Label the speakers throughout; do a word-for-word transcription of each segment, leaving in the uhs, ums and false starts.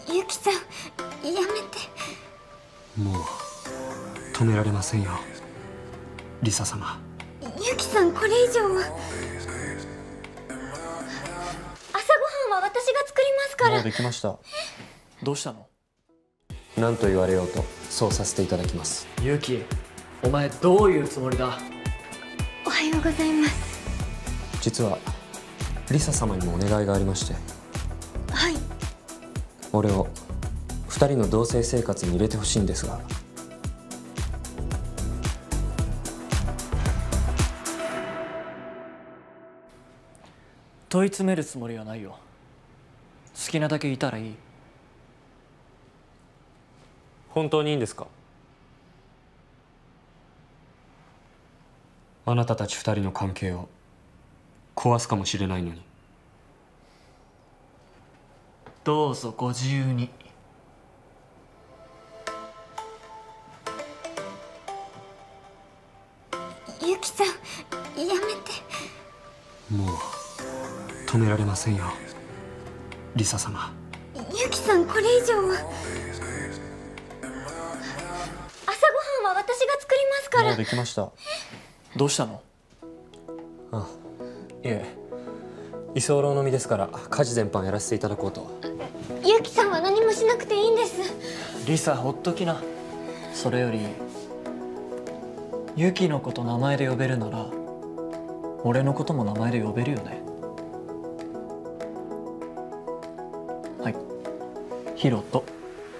Speaker 1: ユキさん、やめて。
Speaker 2: もう止められませんよ、リサ様。
Speaker 1: ユキさん、これ以上は。朝ごはんは私が作りますから。
Speaker 3: もうできました。どうしたの？
Speaker 2: 何と言われようとそうさせていただきます。
Speaker 4: ユキ、お前どういうつもりだ？
Speaker 1: おはようございます。
Speaker 2: 実はリサ様にもお願いがありまして。
Speaker 1: はい。
Speaker 2: 俺を二人の同棲生活に入れてほしいんですが。
Speaker 4: 問い詰めるつもりはないよ。好きなだけいたらいい。
Speaker 2: 本当にいいんですか？あなたたち二人の関係を壊すかもしれないのに。
Speaker 4: どうぞご自由に。
Speaker 1: ユキさん、やめて。
Speaker 2: もう止められませんよ、リサ様。
Speaker 1: ユキさん、これ以上は。朝ごはんは私が作りますから。
Speaker 3: もうできました。
Speaker 4: どうしたの？
Speaker 2: あ、いえ、居候の身ですから家事全般やらせていただこうと。
Speaker 1: ユキさんは何もしなくていいんです。
Speaker 4: リサ、ほっときな。それよりユキのこと名前で呼べるなら俺のことも名前で呼べるよね。はい、ヒロト。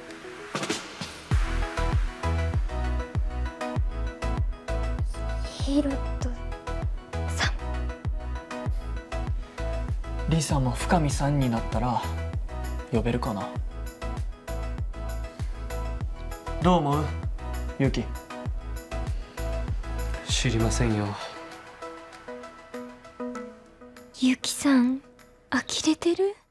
Speaker 1: ヒロトさん。
Speaker 4: リサも深見さんになったら呼べるかな。どう思うユキ？
Speaker 2: 知りませんよ。
Speaker 1: ユキさん、呆れてる？